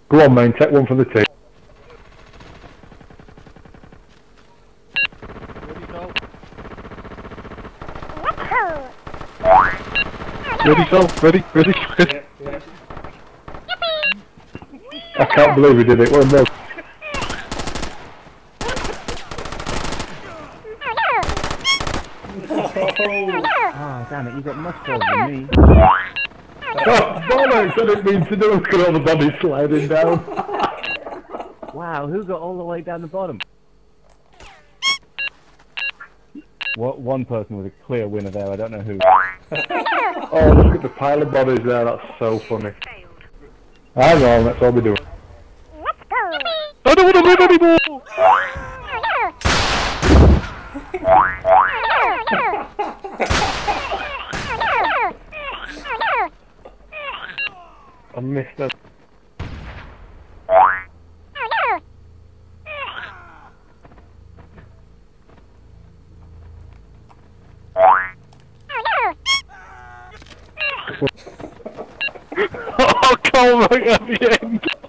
Go on, mate, take one from the team. Ready, Sol? Ready? Ready? Ready? Yeah. I can't believe we did it. What a mug. Oh, damn it, you got much further than me. Oh, bollocks! I didn't mean to do it. Look at all the bodies sliding down. Wow, who got all the way down the bottom? What, one person was a clear winner there, I don't know who. Oh, look at the pile of bodies there. That's so funny. Hang on, that's all we're doing. I don't want to live anymore! I missed that. Oh, come on, at the end!